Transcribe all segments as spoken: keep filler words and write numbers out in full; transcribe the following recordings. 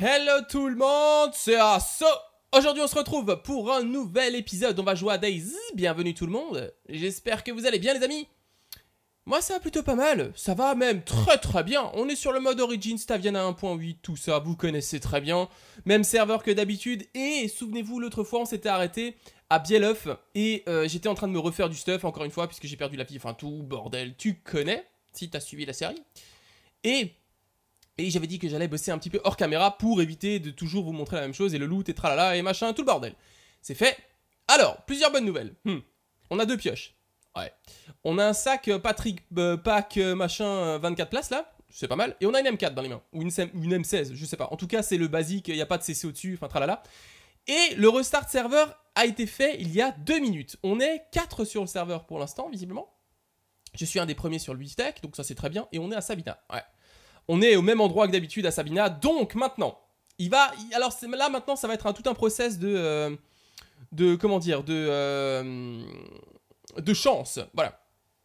Hello tout le monde, c'est Asso. Aujourd'hui on se retrouve pour un nouvel épisode, on va jouer à DayZ. Bienvenue tout le monde, j'espère que vous allez bien les amis. Moi ça va plutôt pas mal, ça va même très très bien. On est sur le mode Origin, Staviana un point huit, tout ça, vous connaissez très bien. Même serveur que d'habitude, et souvenez-vous l'autre fois on s'était arrêté à Bielof. Et euh, j'étais en train de me refaire du stuff encore une fois, puisque j'ai perdu la vie, enfin tout bordel, tu connais, si t'as suivi la série. Et... Et j'avais dit que j'allais bosser un petit peu hors caméra pour éviter de toujours vous montrer la même chose et le loot et tralala et machin, tout le bordel. C'est fait. Alors, plusieurs bonnes nouvelles. Hmm. On a deux pioches. Ouais. On a un sac Patrick euh, Pack euh, machin vingt-quatre places là. C'est pas mal. Et on a une M quatre dans les mains. Ou une, une M seize, je sais pas. En tout cas, c'est le basique, il n'y a pas de C C au-dessus, enfin tralala. Et le restart serveur a été fait il y a deux minutes. On est quatre sur le serveur pour l'instant, visiblement. Je suis un des premiers sur le huit tech, donc ça c'est très bien. Et on est à Sabina. Ouais. On est au même endroit que d'habitude à Sabina, donc maintenant, il va, alors là maintenant ça va être un, tout un process de, euh, de comment dire, de, euh, de chance, voilà.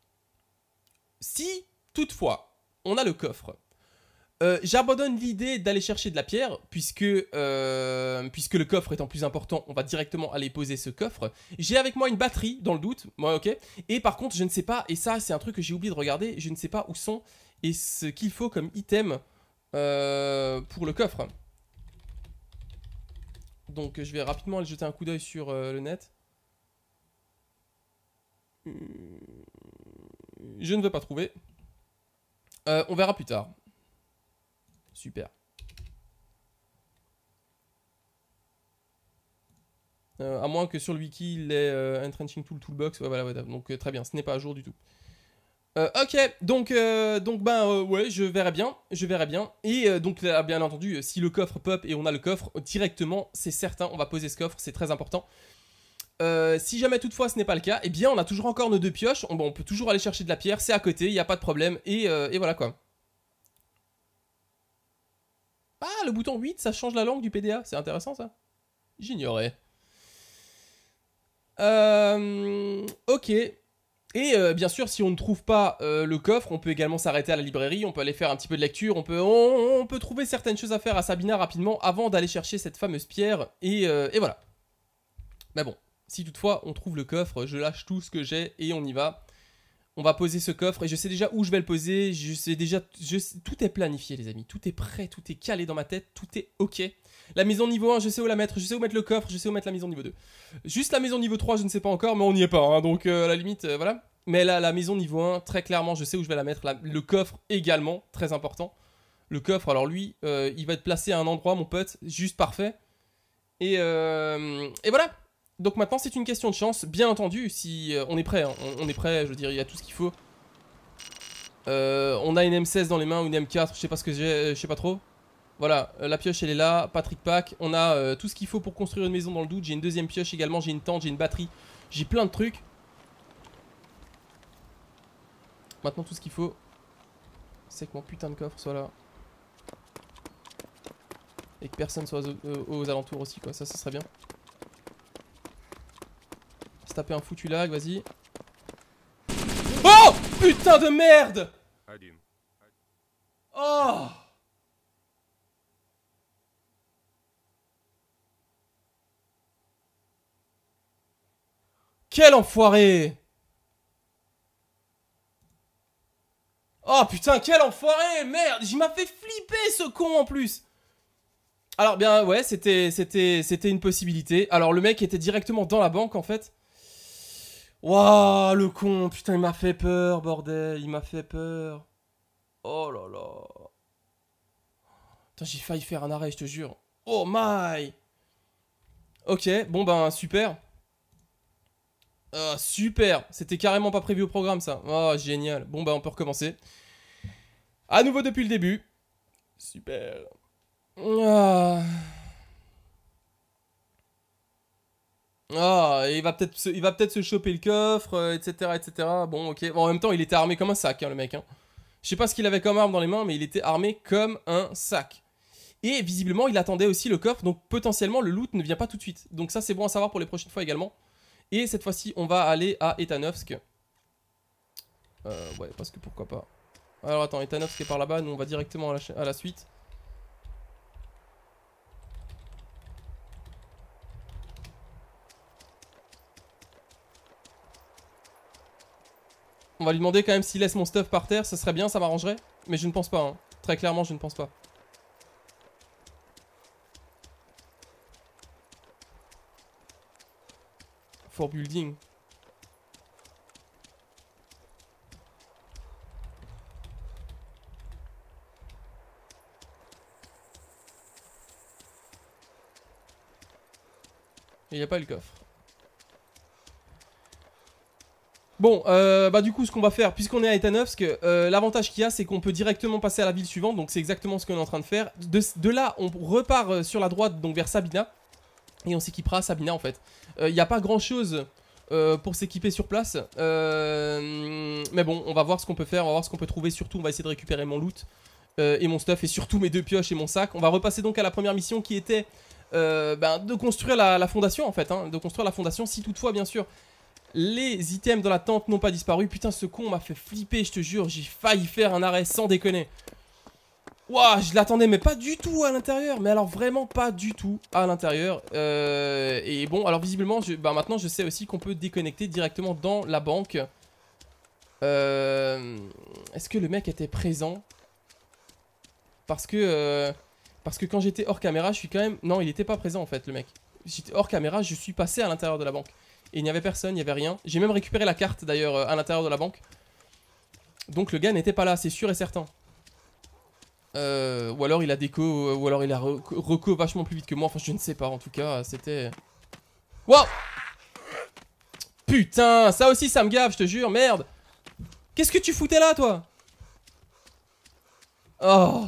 Si toutefois on a le coffre, euh, j'abandonne l'idée d'aller chercher de la pierre, puisque, euh, puisque le coffre étant plus important, on va directement aller poser ce coffre. J'ai avec moi une batterie, dans le doute, moi ok, et par contre je ne sais pas, et ça c'est un truc que j'ai oublié de regarder, je ne sais pas où sont... et ce qu'il faut comme item euh, pour le coffre. Donc je vais rapidement aller jeter un coup d'œil sur euh, le net. Je ne veux pas trouver. Euh, on verra plus tard. Super. Euh, à moins que sur le wiki, il ait euh, Entrenching Tool Toolbox. Ouais, voilà, voilà. Donc euh, très bien, ce n'est pas à jour du tout. Euh, ok, donc, euh, donc ben euh, ouais, je verrai bien, je verrai bien. Et euh, donc là, bien entendu, si le coffre pop et on a le coffre, directement, c'est certain, on va poser ce coffre, c'est très important. Euh, si jamais toutefois ce n'est pas le cas, eh bien on a toujours encore nos deux pioches, on, bon, on peut toujours aller chercher de la pierre, c'est à côté, il n'y a pas de problème, et, euh, et voilà quoi. Ah, le bouton huit, ça change la langue du P D A, c'est intéressant ça. J'ignorais. Euh, ok. Et euh, bien sûr, si on ne trouve pas euh, le coffre, on peut également s'arrêter à la librairie, on peut aller faire un petit peu de lecture, on peut, on, on peut trouver certaines choses à faire à Sabina rapidement avant d'aller chercher cette fameuse pierre, et, euh, et voilà. Mais bon, si toutefois on trouve le coffre, je lâche tout ce que j'ai et on y va. On va poser ce coffre et je sais déjà où je vais le poser, je sais déjà, je sais, tout est planifié les amis, tout est prêt, tout est calé dans ma tête, tout est ok. La maison niveau un, je sais où la mettre, je sais où mettre le coffre, je sais où mettre la maison niveau deux. Juste la maison niveau trois, je ne sais pas encore, mais on n'y est pas, hein, donc euh, à la limite, euh, voilà. Mais là, la maison niveau un, très clairement, je sais où je vais la mettre. La, le coffre également, très important. Le coffre, alors lui, euh, il va être placé à un endroit, mon pote, juste parfait. Et, euh, et voilà. Donc maintenant, c'est une question de chance, bien entendu, si euh, on est prêt, hein, on, on est prêt, je veux dire, il y a tout ce qu'il faut. Euh, on a une M seize dans les mains, ou une M quatre, je sais pas ce que j'ai, je sais pas trop. Voilà, euh, la pioche elle est là, Patrick Pack, on a euh, tout ce qu'il faut pour construire une maison dans le doute. J'ai une deuxième pioche également, j'ai une tente, j'ai une batterie, j'ai plein de trucs. Maintenant tout ce qu'il faut, c'est que mon putain de coffre soit là. Et que personne soit aux, aux, aux alentours aussi quoi, ça, ça serait bien. Se taper un foutu lag, vas-y. Oh putain de merde. Oh. Quel enfoiré! Oh putain, quel enfoiré! Merde, il m'a fait flipper ce con en plus! Alors bien, ouais, c'était c'était c'était une possibilité. Alors le mec était directement dans la banque en fait. Waouh, le con, putain, il m'a fait peur, bordel, il m'a fait peur. Oh là là. Putain, j'ai failli faire un arrêt, je te jure. Oh my! Ok, bon ben, super. Oh, super! C'était carrément pas prévu au programme, ça. Oh, génial. Bon, bah, on peut recommencer. À nouveau depuis le début. Super. Ah, ah il va peut-être se, il va peut-être se choper le coffre, euh, et cetera, et cetera. Bon, ok. Bon, en même temps, il était armé comme un sac, hein, le mec. Hein. Je sais pas ce qu'il avait comme arme dans les mains, mais il était armé comme un sac. Et visiblement, il attendait aussi le coffre, donc potentiellement, le loot ne vient pas tout de suite. Donc ça, c'est bon à savoir pour les prochaines fois également. Et cette fois-ci, on va aller à Etanovsk. Euh, ouais, parce que pourquoi pas. Alors attends, Etanovsk est par là-bas, nous on va directement à la, à la suite. On va lui demander quand même s'il laisse mon stuff par terre, ça serait bien, ça m'arrangerait. Mais je ne pense pas, hein. Très clairement, je ne pense pas. For building. Il n'y a pas le coffre. Bon, euh, bah du coup ce qu'on va faire, puisqu'on est à Etanovsk, euh, l'avantage qu'il y a c'est qu'on peut directement passer à la ville suivante, donc c'est exactement ce qu'on est en train de faire. De, de là on repart euh, sur la droite, donc vers Sabina, et on s'équipera à Sabina en fait. Il euh, n'y a pas grand chose euh, pour s'équiper sur place, euh, mais bon on va voir ce qu'on peut faire, on va voir ce qu'on peut trouver, surtout on va essayer de récupérer mon loot euh, et mon stuff, et surtout mes deux pioches et mon sac. On va repasser donc à la première mission qui était euh, ben, de construire la, la fondation en fait, hein, de construire la fondation si toutefois bien sûr les items dans la tente n'ont pas disparu. Putain, ce con m'a fait flipper, je te jure. J'ai failli faire un arrêt sans déconner. Ouah, je l'attendais, mais pas du tout à l'intérieur. Mais alors, vraiment pas du tout à l'intérieur. Euh, et bon, alors visiblement, je, bah, maintenant, je sais aussi qu'on peut déconnecter directement dans la banque. Euh, Est-ce que le mec était présent? Parce que, euh, parce que quand j'étais hors caméra, je suis quand même... Non, il était pas présent, en fait, le mec. J'étais hors caméra, je suis passé à l'intérieur de la banque. Et il n'y avait personne, il n'y avait rien. J'ai même récupéré la carte d'ailleurs à l'intérieur de la banque. Donc le gars n'était pas là, c'est sûr et certain. Euh, ou alors il a déco, ou alors il a reco, reco vachement plus vite que moi. Enfin je ne sais pas, en tout cas c'était... Wow. Putain, ça aussi ça me gave, je te jure, merde. Qu'est-ce que tu foutais là toi? Oh.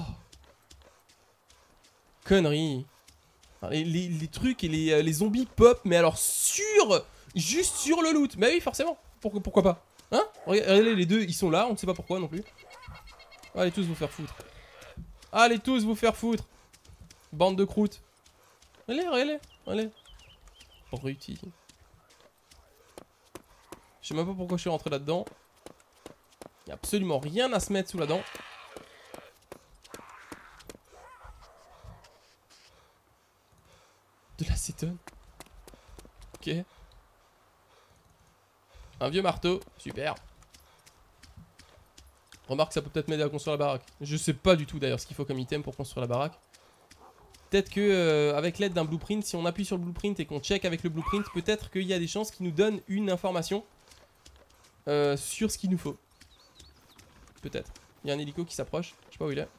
Connerie. Les, les, les trucs et les, les zombies pop, mais alors sur... Juste sur le loot. Mais oui, forcément. Pourquoi, pourquoi pas? Hein? Regardez, les deux, ils sont là. On ne sait pas pourquoi non plus. Allez tous vous faire foutre. Allez tous vous faire foutre. Bande de croûtes. Allez, allez, allez. Abruti. Je sais même pas pourquoi je suis rentré là-dedans. Il n'y a absolument rien à se mettre sous la dent. De l'acétone. Ok. Un vieux marteau, super. Remarque, ça peut peut-être m'aider à construire la baraque. Je sais pas du tout d'ailleurs ce qu'il faut comme item pour construire la baraque. Peut-être que euh, avec l'aide d'un blueprint, si on appuie sur le blueprint et qu'on check avec le blueprint, peut-être qu'il y a des chances qu'il nous donne une information euh, sur ce qu'il nous faut. Peut-être. Il y a un hélico qui s'approche, je sais pas où il est.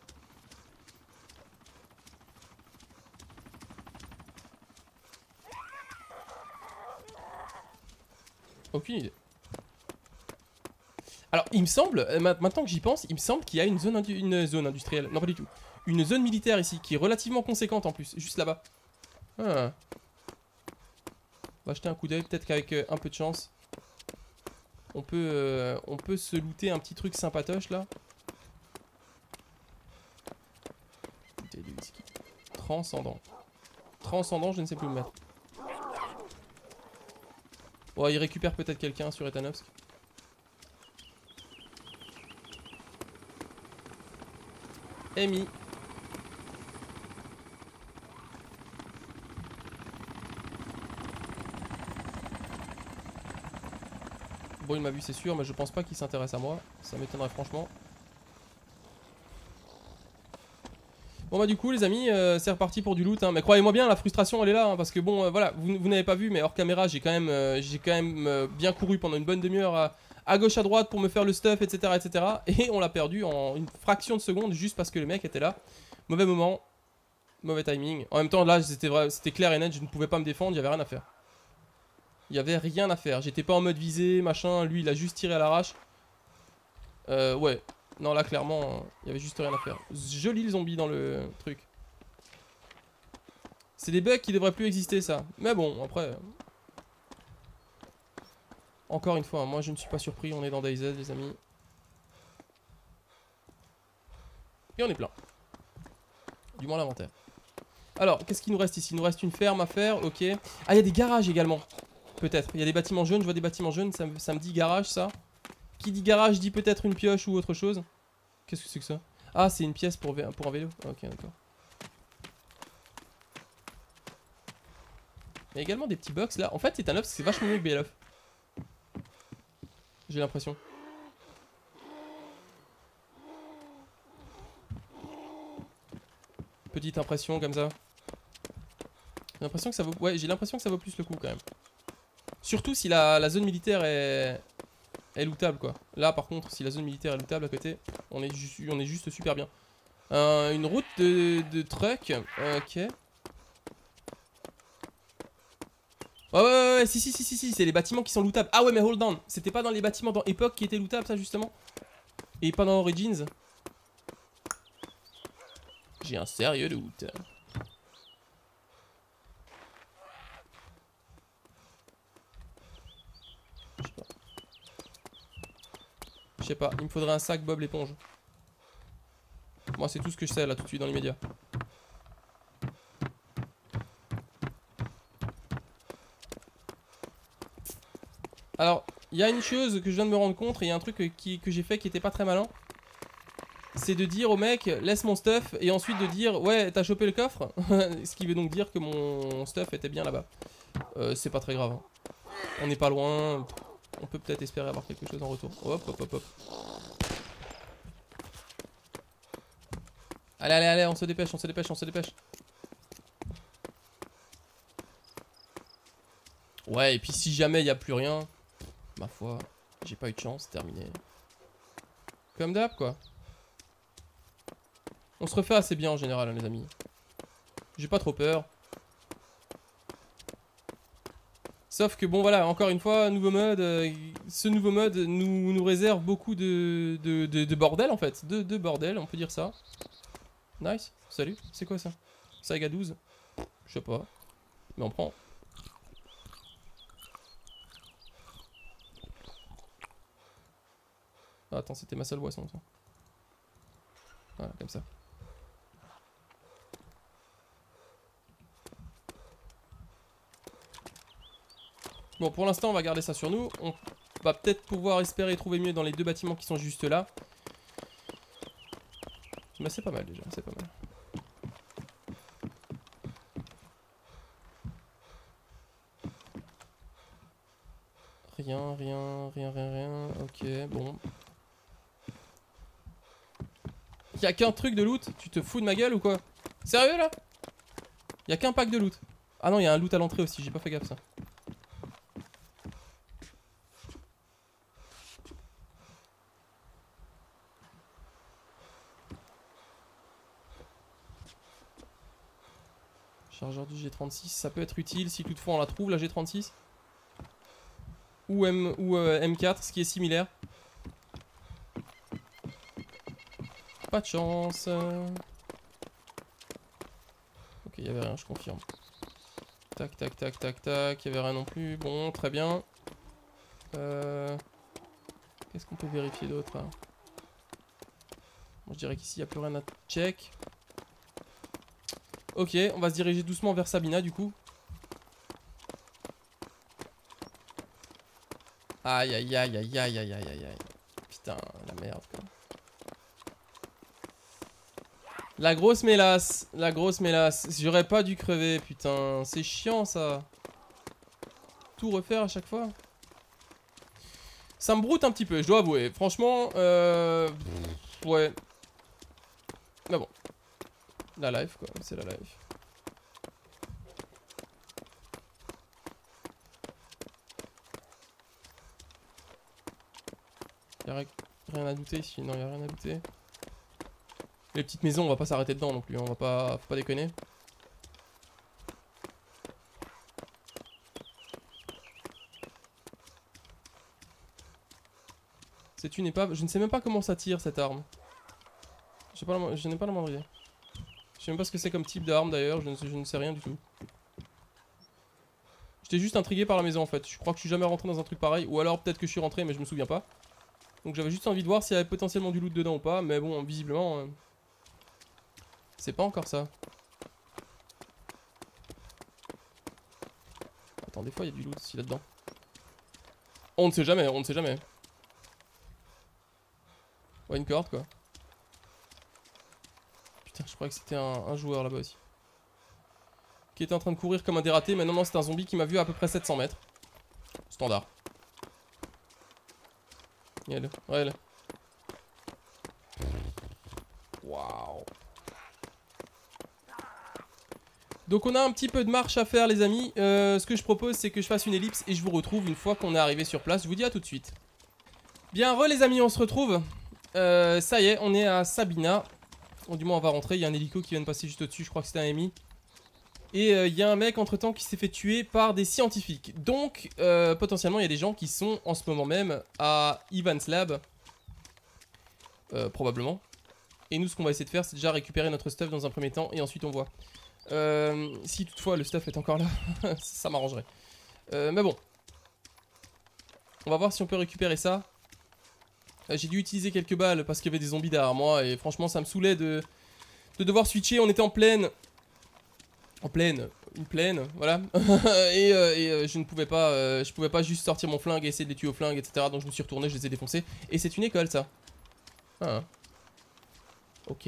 Aucune idée. Alors, il me semble, maintenant que j'y pense, il me semble qu'il y a une zone, une zone industrielle. Non, pas du tout. Une zone militaire ici, qui est relativement conséquente en plus, juste là-bas. Ah. On va jeter un coup d'œil, peut-être qu'avec euh, un peu de chance, on peut, euh, on peut se looter un petit truc sympatoche là. Transcendant. Transcendant, je ne sais plus où me mettre. Bon, il récupère peut-être quelqu'un sur Etanovsk. Amy. Bon, il m'a vu, c'est sûr, mais je pense pas qu'il s'intéresse à moi. Ça m'étonnerait franchement. Bon bah du coup les amis, euh, c'est reparti pour du loot, hein. Mais croyez-moi bien, la frustration elle est là, hein, parce que bon, euh, voilà, vous, vous n'avez pas vu, mais hors caméra, j'ai quand même, euh, j'ai quand même euh, bien couru pendant une bonne demi-heure à, à gauche à droite pour me faire le stuff, et cetera, et cetera. Et on l'a perdu en une fraction de seconde juste parce que le mec était là. Mauvais moment, mauvais timing. En même temps, là, c'était clair et net, je ne pouvais pas me défendre, il n'y avait rien à faire. Il n'y avait rien à faire, j'étais pas en mode visé, machin, lui il a juste tiré à l'arrache. Euh, ouais. Non, là, clairement, il y avait juste rien à faire. Joli le zombie dans le truc. C'est des bugs qui devraient plus exister, ça. Mais bon, après... Encore une fois, moi, je ne suis pas surpris. On est dans DayZ, les amis. Et on est plein. Du moins, l'inventaire. Alors, qu'est-ce qu'il nous reste ici? Il nous reste une ferme à faire, ok. Ah, il y a des garages également. Peut-être. Il y a des bâtiments jaunes. Je vois des bâtiments jaunes. Ça, ça me dit garage, ça. Qui dit garage dit peut-être une pioche ou autre chose. Qu'est-ce que c'est que ça? Ah, c'est une pièce pour, pour un vélo. Ok, d'accord. Il y a également des petits box là. En fait, Etanovsk, c'est vachement mieux que B L F. J'ai l'impression. petite impression comme ça. J'ai l'impression que ça vaut... Ouais, j'ai l'impression que ça vaut plus le coup quand même. Surtout si la, la zone militaire est... est lootable quoi. Là par contre, si la zone militaire est lootable à côté, on est, ju on est juste super bien. Euh, une route de, de truck. Ok. Ouais, ouais, ouais, ouais, si, si, si, si, si, c'est les bâtiments qui sont lootables. Ah ouais, mais hold on. C'était pas dans les bâtiments dans Epoch qui étaient lootables, ça, justement? Et pas dans Origins? J'ai un sérieux doute. Je sais pas. Je sais pas, il me faudrait un sac Bob l'éponge. Moi, c'est tout ce que je sais, là, tout de suite, dans l'immédiat. Alors, il y a une chose que je viens de me rendre compte, et il y a un truc qui, que j'ai fait qui était pas très malin. C'est de dire au mec, laisse mon stuff, et ensuite de dire, ouais, t'as chopé le coffre. Ce qui veut donc dire que mon stuff était bien là-bas. Euh, c'est pas très grave. Hein. On n'est pas loin. On peut peut-être espérer avoir quelque chose en retour. Hop, hop, hop, hop. Allez, allez, allez, on se dépêche, on se dépêche, on se dépêche. Ouais, et puis si jamais il n'y a plus rien, ma foi, j'ai pas eu de chance, terminé. Comme d'hab, quoi. On se refait assez bien en général, hein, les amis. J'ai pas trop peur. Sauf que bon, voilà, encore une fois, nouveau mode. Euh, ce nouveau mode nous, nous réserve beaucoup de, de, de, de bordel, en fait. De, de bordel, on peut dire ça. Nice, salut, c'est quoi ça? Saga douze? Je sais pas. Mais on prend. Ah, attends, c'était ma seule boisson, ça. Voilà, comme ça. Bon, pour l'instant, on va garder ça sur nous. On va peut-être pouvoir espérer trouver mieux dans les deux bâtiments qui sont juste là. Mais c'est pas mal déjà, c'est pas mal. Rien, rien, rien, rien, rien. Ok, bon. Y'a qu'un truc de loot? Tu te fous de ma gueule ou quoi? Sérieux là? Y'a qu'un pack de loot. Ah non, y'a un loot à l'entrée aussi, j'ai pas fait gaffe ça. Chargeur du G trente-six, ça peut être utile si toutefois on la trouve la G trente-six. Ou, M, ou euh, M quatre, ce qui est similaire. Pas de chance. Ok, il y avait rien, je confirme. Tac, tac, tac, tac, tac. Il y avait rien non plus. Bon, très bien. Euh... Qu'est-ce qu'on peut vérifier d'autre hein? Bon, je dirais qu'ici, il n'y a plus rien à check. Ok, on va se diriger doucement vers Sabina, du coup. Aïe, aïe, aïe, aïe, aïe, aïe, aïe, aïe. Putain, la merde, quoi. La grosse mélasse, la grosse mélasse. J'aurais pas dû crever, putain. C'est chiant, ça. Tout refaire à chaque fois. Ça me broute un petit peu, je dois avouer. Franchement, euh... ouais. Mais bon. La life, quoi. C'est la life. Y'a rien à douter ici. Non, y'a rien à douter. Les petites maisons, on va pas s'arrêter dedans non plus, on va pas, faut pas déconner. C'est une épave, je ne sais même pas comment ça tire cette arme. Je n'ai pas la moindre idée. Je sais même pas ce que c'est comme type d'arme d'ailleurs, je, je ne sais rien du tout. J'étais juste intrigué par la maison en fait, je crois que je suis jamais rentré dans un truc pareil, ou alors peut-être que je suis rentré mais je me souviens pas. Donc j'avais juste envie de voir s'il y avait potentiellement du loot dedans ou pas, mais bon, visiblement... Euh... C'est pas encore ça. Attends, des fois il y a du loot aussi là-dedans. On ne sait jamais, on ne sait jamais. Ouais, une corde quoi. Putain, je croyais que c'était un, un joueur là-bas aussi. Qui était en train de courir comme un dératé, mais non, non, c'est un zombie qui m'a vu à peu près sept cents mètres. Standard. Et elle, ouais, elle. Waouh. Donc on a un petit peu de marche à faire les amis. euh, Ce que je propose c'est que je fasse une ellipse et je vous retrouve une fois qu'on est arrivé sur place. Je vous dis à tout de suite. Bien re les amis, on se retrouve. euh, Ça y est, on est à Sabina. Bon, du moins on va rentrer, il y a un hélico qui vient de passer juste au-dessus, je crois que c'était un M I. Et il euh, y a un mec entre temps qui s'est fait tuer par des scientifiques. Donc euh, potentiellement il y a des gens qui sont en ce moment même à Evans Lab. Euh, probablement. Et nous ce qu'on va essayer de faire c'est déjà récupérer notre stuff dans un premier temps et ensuite on voit. Euh, si toutefois le stuff est encore là, ça m'arrangerait. Euh, mais bon. On va voir si on peut récupérer ça. Euh, J'ai dû utiliser quelques balles parce qu'il y avait des zombies derrière moi et franchement ça me saoulait de, de devoir switcher. On était en plaine. En plaine, une plaine, voilà. et euh, et euh, je ne pouvais pas, euh, je pouvais pas juste sortir mon flingue et essayer de les tuer au flingue, et cetera. Donc je me suis retourné, je les ai défoncés. Et c'est une école ça. Ah. Ok.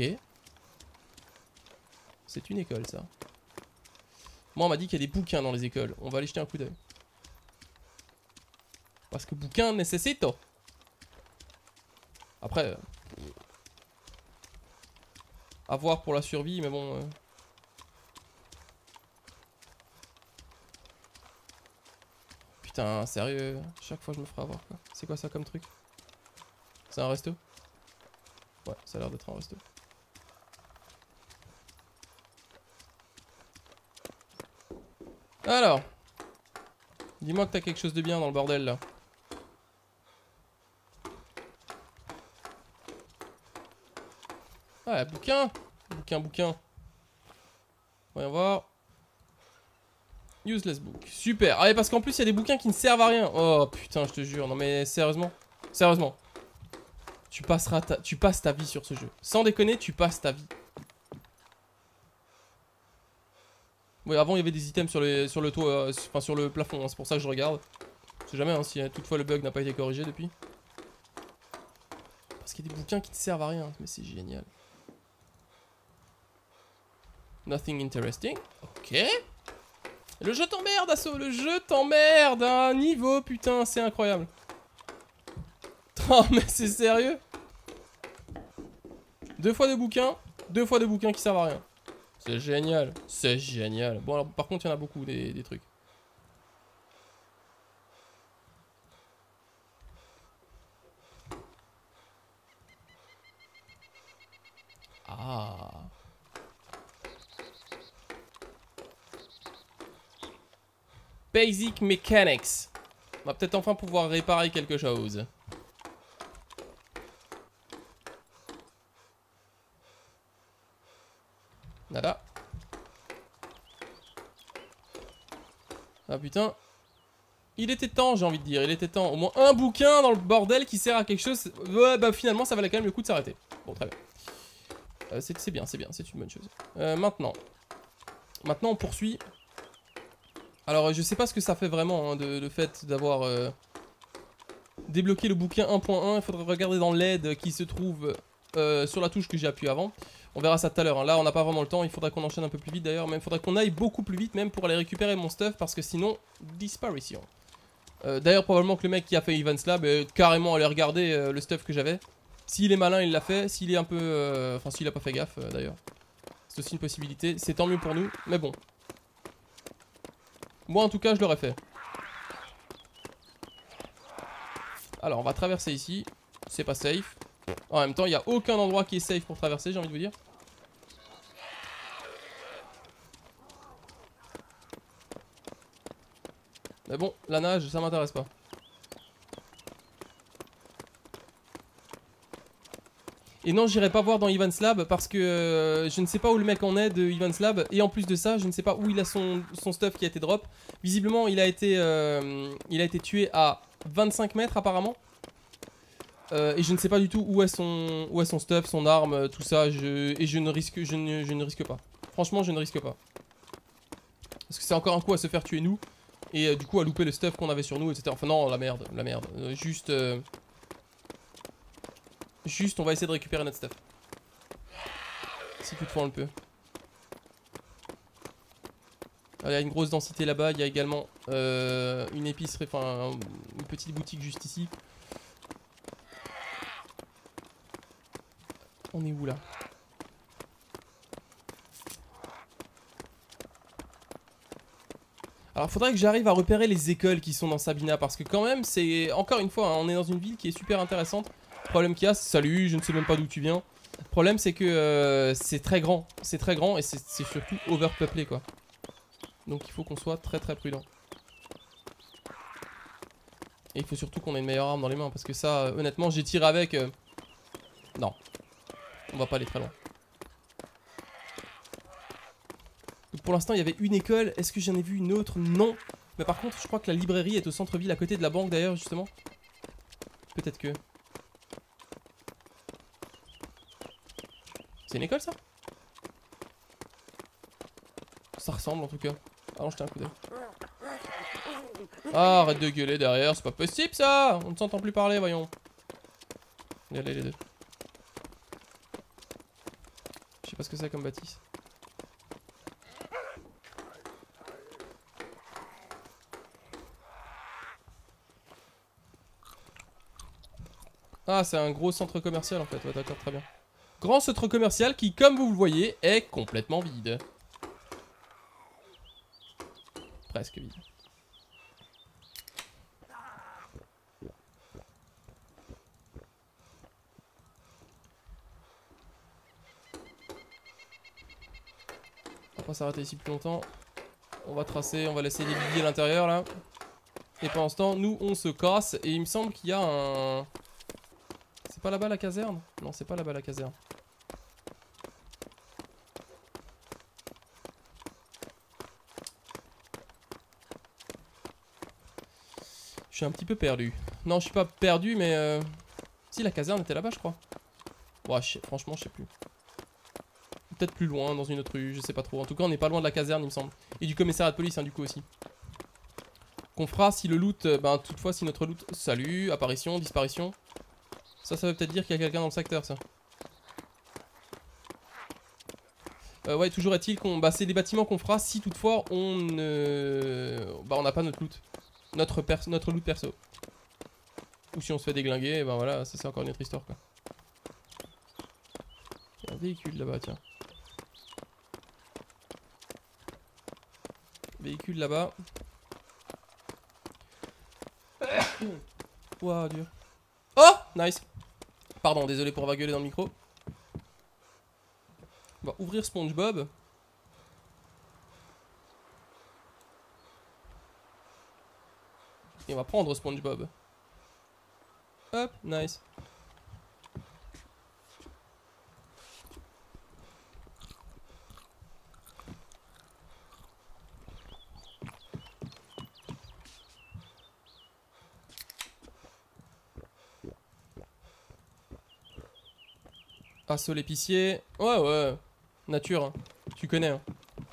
C'est une école ça. Moi on m'a dit qu'il y a des bouquins dans les écoles. On va aller jeter un coup d'œil. Parce que bouquin necessito. Après. Euh, à voir pour la survie, mais bon. Euh... Putain, sérieux, chaque fois je me ferai avoir quoi. C'est quoi ça comme truc? C'est un resto? Ouais, ça a l'air d'être un resto. Alors, dis-moi que t'as quelque chose de bien dans le bordel là. Ah, bouquin. Bouquin, bouquin. Voyons voir. Useless book. Super. Allez, parce qu'en plus, il y a des bouquins qui ne servent à rien. Oh putain, je te jure. Non, mais sérieusement. Sérieusement. Tu passeras ta... tu passes ta vie sur ce jeu. Sans déconner, tu passes ta vie. Oui, avant, il y avait des items sur, les... sur le toit, euh, enfin sur le plafond. Hein, c'est pour ça que je regarde. Je sais jamais hein, si toutefois le bug n'a pas été corrigé depuis. Parce qu'il y a des bouquins qui ne servent à rien. Mais c'est génial. Nothing interesting. Ok. Le jeu t'emmerde, Asso, le jeu t'emmerde à un niveau, putain, c'est incroyable. Oh, mais c'est sérieux? Deux fois de bouquins, deux fois de bouquins qui servent à rien. C'est génial, c'est génial. Bon, alors par contre, il y en a beaucoup des, des trucs. Ah. Basic Mechanics. On va peut-être enfin pouvoir réparer quelque chose. Nada. Ah putain. Il était temps, j'ai envie de dire. Il était temps. Au moins un bouquin dans le bordel qui sert à quelque chose. Ouais, bah finalement, ça valait quand même le coup de s'arrêter. Bon, très bien. Euh, c'est bien, c'est bien. C'est une bonne chose. Euh, maintenant. Maintenant, on poursuit. Alors je sais pas ce que ça fait vraiment hein, de, le fait d'avoir euh, débloqué le bouquin un point un. Il faudrait regarder dans l'aide qui se trouve euh, sur la touche que j'ai appuyée avant. On verra ça tout à l'heure, hein. Là on n'a pas vraiment le temps, il faudra qu'on enchaîne un peu plus vite d'ailleurs. Même il faudrait qu'on aille beaucoup plus vite même pour aller récupérer mon stuff. Parce que sinon, disparition. euh, D'ailleurs probablement que le mec qui a fait Evans Lab est carrément allé regarder euh, le stuff que j'avais. S'il est malin il l'a fait, s'il est un peu... Euh, enfin s'il a pas fait gaffe euh, d'ailleurs. C'est aussi une possibilité, c'est tant mieux pour nous, mais bon. Moi en tout cas je l'aurais fait. Alors on va traverser ici. C'est pas safe. En même temps il n'y a aucun endroit qui est safe pour traverser, j'ai envie de vous dire. Mais bon, la nage ça m'intéresse pas. Et non, j'irai pas voir dans Evans Lab parce que euh, je ne sais pas où le mec en est de Evans Lab. Et en plus de ça, je ne sais pas où il a son, son stuff qui a été drop. Visiblement, il a été, euh, il a été tué à vingt-cinq mètres apparemment. Euh, et je ne sais pas du tout où est son, où est son stuff, son arme, tout ça. Je, et je ne, risque, je, ne, je ne risque pas. Franchement, je ne risque pas. Parce que c'est encore un coup à se faire tuer nous. Et euh, du coup à louper le stuff qu'on avait sur nous, et cetera. Enfin non, la merde, la merde. Euh, juste... Euh, Juste, on va essayer de récupérer notre stuff. Si toutefois on le peut. Alors, il y a une grosse densité là-bas. Il y a également euh, une épicerie, enfin une petite boutique juste ici. On est où là? Alors faudrait que j'arrive à repérer les écoles qui sont dans Sabina, parce que quand même c'est, encore une fois, hein, on est dans une ville qui est super intéressante. Le problème qu'il y a, salut, je ne sais même pas d'où tu viens. Le problème c'est que euh, c'est très grand, c'est très grand et c'est surtout overpeuplé quoi. Donc il faut qu'on soit très très prudent. Et il faut surtout qu'on ait une meilleure arme dans les mains, parce que ça, euh, honnêtement, j'ai tiré avec... Euh... Non. On va pas aller très loin. Donc pour l'instant, il y avait une école. Est-ce que j'en ai vu une autre? Non. Mais par contre, je crois que la librairie est au centre-ville, à côté de la banque d'ailleurs, justement. Peut-être que... C'est une école, ça? Ça ressemble, en tout cas. Allons jeter un coup d'œil. Ah, arrête de gueuler derrière, c'est pas possible ça. On ne s'entend plus parler, voyons. Allez les deux. Je sais pas ce que c'est comme bâtisse. Ah, c'est un gros centre commercial en fait, ouais d'accord, très bien. Grand centre commercial qui, comme vous le voyez, est complètement vide. Presque vide. On va pas s'arrêter ici plus longtemps. On va tracer, on va laisser les billets à l'intérieur là. Et pendant ce temps, nous on se casse. Et il me semble qu'il y a un... C'est pas là-bas la caserne? Non, c'est pas là-bas la caserne. Je suis un petit peu perdu. Non, je suis pas perdu, mais... Euh... Si, la caserne était là-bas, je crois. Ouais, je sais, franchement, je sais plus. Peut-être plus loin, dans une autre rue, je sais pas trop. En tout cas, on n'est pas loin de la caserne, il me semble. Et du commissariat de police, hein, du coup, aussi. Qu'on fera si le loot... Euh, ben, toutefois, si notre loot... Salut, apparition, disparition. Ça, ça veut peut-être dire qu'il y a quelqu'un dans le secteur, ça. Euh, ouais, toujours est-il qu'on... Bah, c'est des bâtiments qu'on fera si, toutefois, on ne... Bah, on n'a pas notre loot. Notre, perso... notre loot perso. Ou si on se fait déglinguer, et ben voilà, ça c'est encore une autre histoire, quoi. Il y a un véhicule là-bas, tiens. Véhicule là-bas. Ouah, dur. Oh, nice. Pardon, désolé pour avoir gueulé dans le micro. On va ouvrir SpongeBob. Et on va prendre SpongeBob. Hop, nice. Assaut l'épicier. Ouais, ouais. Nature, hein. Tu connais, hein.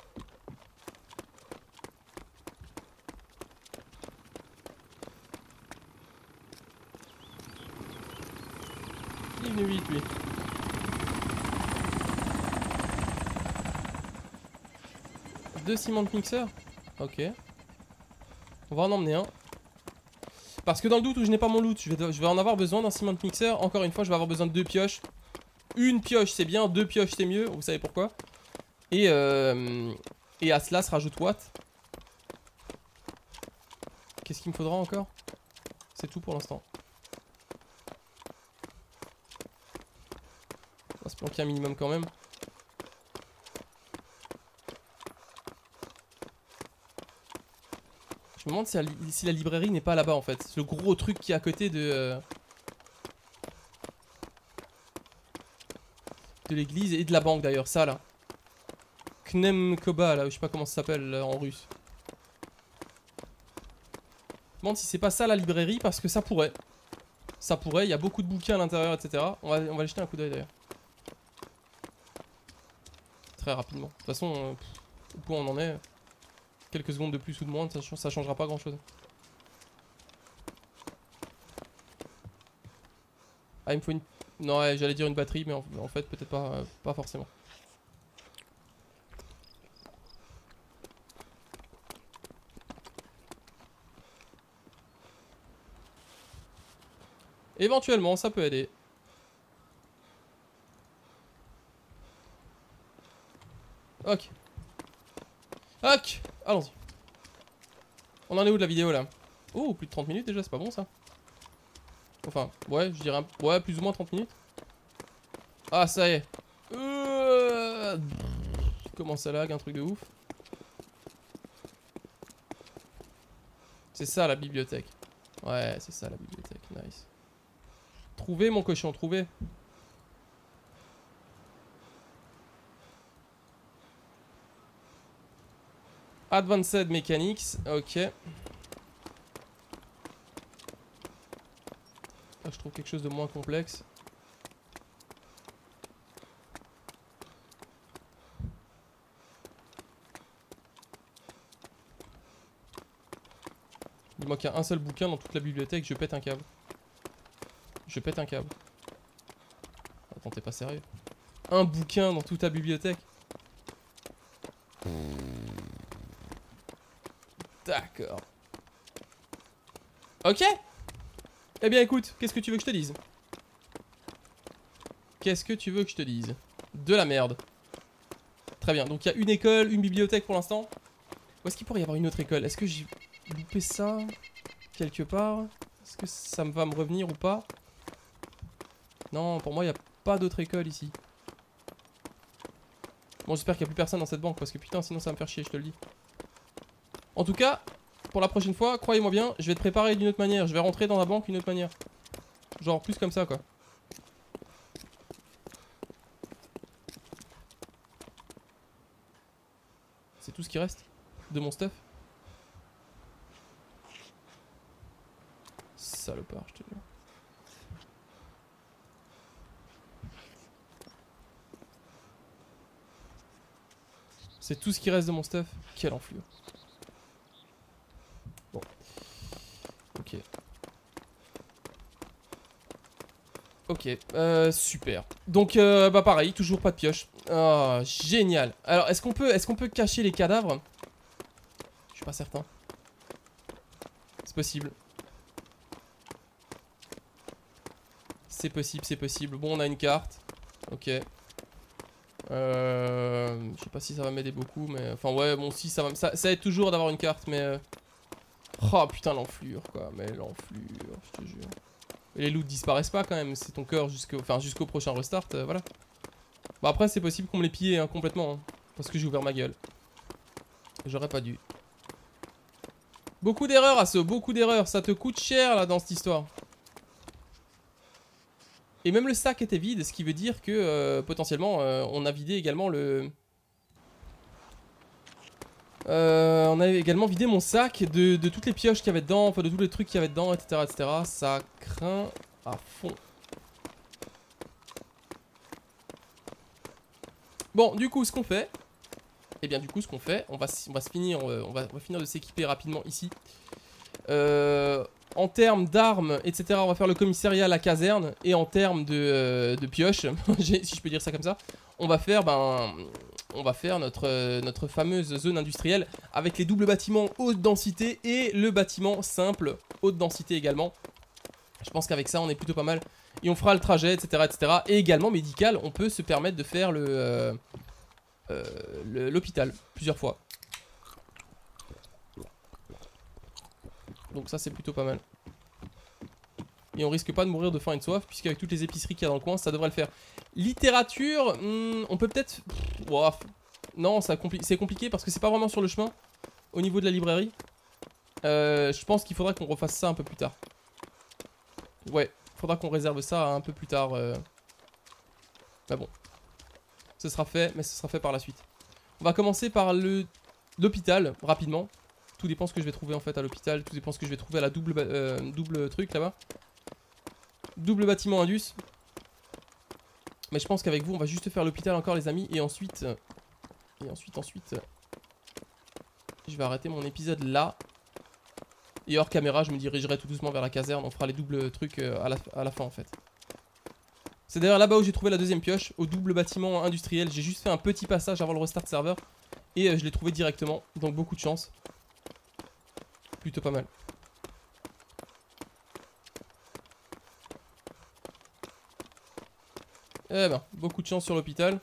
Il est venu vite, lui. Deux ciment mixeur. Ok. On va en emmener un. Parce que dans le doute où je n'ai pas mon loot, je vais, je vais en avoir besoin d'un ciment mixeur. Encore une fois, je vais avoir besoin de deux pioches. Une pioche c'est bien, deux pioches c'est mieux. Vous savez pourquoi. Et, euh, et à cela se rajoute what? Qu'est-ce qu'il me faudra encore? C'est tout pour l'instant. On va se planquer un minimum quand même. Je me demande si la, si la librairie n'est pas là-bas en fait. C'est le gros truc qui est à côté de... Euh, de l'église et de la banque d'ailleurs, ça là. Knemkoba là, je sais pas comment ça s'appelle en russe. Je me demande si c'est pas ça la librairie parce que ça pourrait. Ça pourrait, il y a beaucoup de bouquins à l'intérieur, et cetera. On va, on va aller jeter un coup d'œil d'ailleurs. Très rapidement. De toute façon, euh, pff, au point où on en est, quelques secondes de plus ou de moins, ça, ça changera pas grand chose. Ah, il me faut une... Non, ouais, j'allais dire une batterie, mais en, en fait, peut-être pas, euh, pas forcément. Éventuellement, ça peut aider. Ok. Ok, allons-y. On en est où de la vidéo là? Oh, plus de trente minutes déjà, c'est pas bon ça. Enfin, ouais, je dirais un... ouais, plus ou moins trente minutes. Ah, ça y est. Euh... Comment ça lag, un truc de ouf. C'est ça la bibliothèque. Ouais, c'est ça la bibliothèque, nice. Trouvez mon cochon, trouvez. Advanced Mechanics, ok. Ah, je trouve quelque chose de moins complexe. Il manque un seul bouquin dans toute la bibliothèque, je pète un câble. Je pète un câble. Attends, t'es pas sérieux? Un bouquin dans toute ta bibliothèque? D'accord. Ok. Eh bien écoute, qu'est-ce que tu veux que je te dise? Qu'est-ce que tu veux que je te dise? De la merde. Très bien, donc il y a une école, une bibliothèque pour l'instant. Où est-ce qu'il pourrait y avoir une autre école? Est-ce que j'ai loupé ça quelque part? Est-ce que ça me va me revenir ou pas? Non, pour moi il n'y a pas d'autre école ici. Bon, j'espère qu'il n'y a plus personne dans cette banque parce que putain sinon ça va me faire chier, je te le dis. En tout cas, pour la prochaine fois, croyez-moi bien, je vais te préparer d'une autre manière. Je vais rentrer dans la banque d'une autre manière. Genre plus comme ça quoi. C'est tout ce qui reste de mon stuff. Salopard, je te jure. C'est tout ce qui reste de mon stuff. Quelle enflure. Bon. Ok. Ok, euh, super. Donc, euh, bah pareil, toujours pas de pioche. Oh, génial. Alors, est-ce qu'on peut, est-ce qu'on peut cacher les cadavres? Je suis pas certain. C'est possible. C'est possible, c'est possible. Bon, on a une carte. Ok. Euh, je sais pas si ça va m'aider beaucoup, mais... Enfin, ouais, bon, si, ça va... Ça, ça aide toujours d'avoir une carte, mais... Euh... Oh, putain, l'enflure, quoi. Mais l'enflure, je te jure. Et les loots disparaissent pas, quand même. C'est ton cœur jusqu'au enfin, jusqu'au prochain restart, euh, voilà. Bon, après, c'est possible qu'on me les pille hein, complètement. Hein, parce que j'ai ouvert ma gueule. J'aurais pas dû. Beaucoup d'erreurs, Asso, beaucoup d'erreurs. Ça te coûte cher, là, dans cette histoire. Et même le sac était vide, ce qui veut dire que, euh, potentiellement, euh, on a vidé également le... Euh, on a également vidé mon sac de, de toutes les pioches qu'il y avait dedans, enfin de tous les trucs qu'il y avait dedans, et cetera, et cetera. Ça craint à fond. Bon, du coup, ce qu'on fait... Eh bien, du coup, ce qu'on fait, on va, on va se finir, euh, on va, on va finir de s'équiper rapidement ici. Euh, en termes d'armes, et cetera, on va faire le commissariat, la caserne. Et en termes de, euh, de pioches, si je peux dire ça comme ça, on va faire, ben, on va faire notre, euh, notre fameuse zone industrielle avec les doubles bâtiments haute densité et le bâtiment simple haute densité également. Je pense qu'avec ça, on est plutôt pas mal. Et on fera le trajet, et cetera, et cetera. Et également médical, on peut se permettre de faire le... Euh, Euh, l'hôpital plusieurs fois. Donc ça c'est plutôt pas mal. Et on risque pas de mourir de faim et de soif puisqu'avec toutes les épiceries qu'il y a dans le coin ça devrait le faire. Littérature, hmm, on peut peut-être... Wow. Non, c'est compli compliqué parce que c'est pas vraiment sur le chemin au niveau de la librairie. Euh, je pense qu'il faudra qu'on refasse ça un peu plus tard. Ouais, faudra qu'on réserve ça un peu plus tard. Euh... Bah bon. Ce sera fait, mais ce sera fait par la suite. On va commencer par le l'hôpital, rapidement. Tout dépend ce que je vais trouver en fait à l'hôpital. Tout dépend ce que je vais trouver à la double, euh, double truc là-bas. Double bâtiment Indus. Mais je pense qu'avec vous, on va juste faire l'hôpital encore les amis. Et ensuite... Et ensuite, ensuite... Je vais arrêter mon épisode là. Et hors caméra, je me dirigerai tout doucement vers la caserne. On fera les doubles trucs à la, à la fin en fait. C'est d'ailleurs là-bas où j'ai trouvé la deuxième pioche, au double bâtiment industriel. J'ai juste fait un petit passage avant le restart serveur. Et euh, je l'ai trouvé directement, donc beaucoup de chance. Plutôt pas mal. Eh ben, beaucoup de chance sur l'hôpital.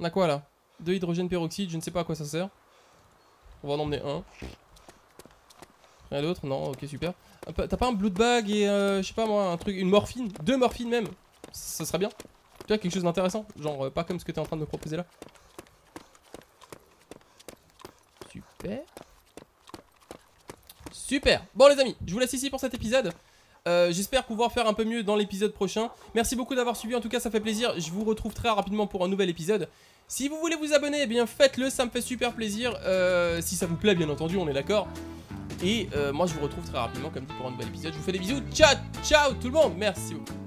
On a quoi là? Deux hydrogène peroxyde, je ne sais pas à quoi ça sert. On va en emmener un. Rien d'autre? Non, ok, super. T'as pas un blood bag et euh, je sais pas moi, un truc, une morphine? Deux morphines même. Ça serait bien. Tu vois, quelque chose d'intéressant. Genre, euh, pas comme ce que t'es en train de me proposer là. Super. Super. Bon les amis, je vous laisse ici pour cet épisode. Euh, J'espère pouvoir faire un peu mieux dans l'épisode prochain. Merci beaucoup d'avoir suivi, en tout cas ça fait plaisir. Je vous retrouve très rapidement pour un nouvel épisode. Si vous voulez vous abonner, eh bien faites-le, ça me fait super plaisir. euh, Si ça vous plaît bien entendu, on est d'accord. Et euh, moi je vous retrouve très rapidement comme dit pour un nouvel épisode. Je vous fais des bisous, ciao, ciao tout le monde, merci beaucoup.